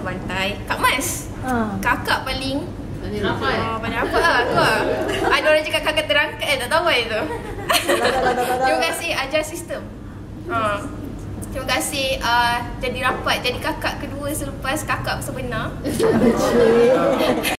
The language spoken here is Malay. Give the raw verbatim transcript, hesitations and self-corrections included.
bantai. Kak Mas, Ha. kakak paling Paling rapat. Oh, paling apa lah tu lah. Ada orang cakap kakak terangkat eh, tak tahu apa itu. Terima kasih ajar sistem. Ha. Terima kasih uh, jadi rapat, jadi kakak kedua selepas kakak sebenar.